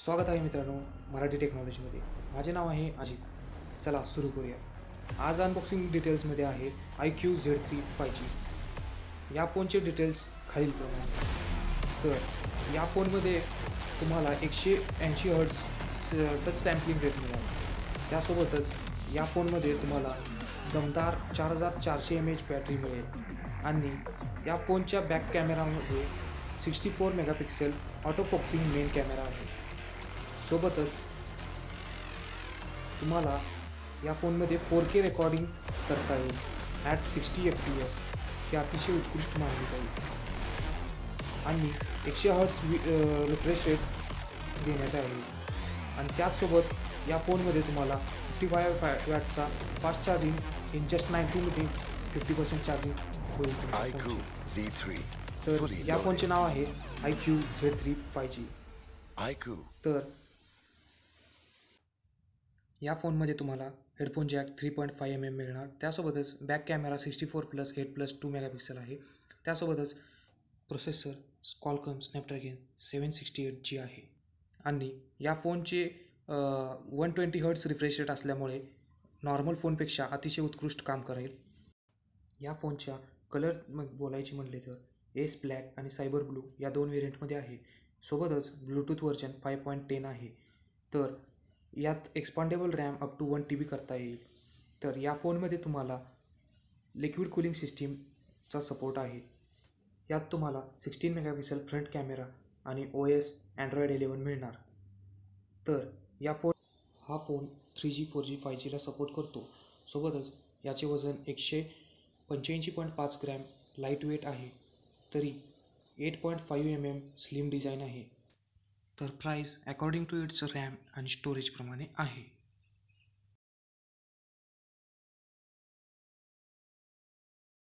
स्वागत आहे मित्रांनो मराठी टेक्नॉलॉजीमध्ये. माझे नाव आहे अजित. चला सुरू करूया. आज अनबॉक्सिंग डिटेल्समध्ये आहे iQOO Z3 5G. या फोनचे डिटेल्स खालीलप्रमाणे. तर या फोनमध्ये तुम्हाला 180 हर्ट्ज टच सॅम्पलिंग रेट मिळेल. त्यासोबतच या फोनमध्ये तुम्हाला दमदार 4400 mAh बॅटरी मिळेल आणि या फोनच्या बॅक कॅमेरामध्ये 64 megapixel auto focusing main camera आहे. सोबतच तुम्हाला या फोनमध्ये 4K रेकॉर्डिंग करता येईल ॲट 60 FPS. हे अतिशय उत्कृष्ट मानले जाईल आणि 100 हर्ट्ज रिफ्रेश रेट देण्यात आहे. आणि त्याचसोबत या फोनमध्ये तुम्हाला 55 वॅटचा fast charging in just 90 minutes 50% charging होईल. तर या फोनचे नाव आहे iQOO Z3 5G. तर या फोनमध्ये तुम्हाला हेडफोन जॅक 3.5 mm मिळणार. त्यासोबतच बॅक कॅमेरा 64+8+2 मेगापिक्सेल आहे. त्यासोबतच प्रोसेसर Qualcomm Snapdragon 768G आहे आणि या फोनचे 120 हर्ट्ज रिफ्रेश रेट असल्यामुळे नॉर्मल फोनपेक्षा अतिशय उत्कृष्ट काम करेल. या फोनच्या कलर बोलायची म्हणले तर एस ब्लॅक आणि सायबर ब्लू या दोन व्हेरियंटमध्ये आहे. सोबतच ब्लूटूथ व्हर्जन 5.10 आहे. तर यात expandable RAM up to 1 TB करता येईल. तर या फोनमध्ये तुम्हाला लिक्विड कूलिंग सिस्टीमचा सपोर्ट आहे. यात तुम्हाला 16 मेगापिक्सेल फ्रंट कॅमेरा आणि OS Android 11 मिळणार. तर हा फोन 3G 4G 5Gला सपोर्ट करतो. सोबतच याचे वजन 185.5 ग्रॅम लाईट वेट आहे. तरी 8.5 mm स्लिम डिझाईन आहे. तर price according to its RAM आणि स्टोरेजप्रमाणे आहे.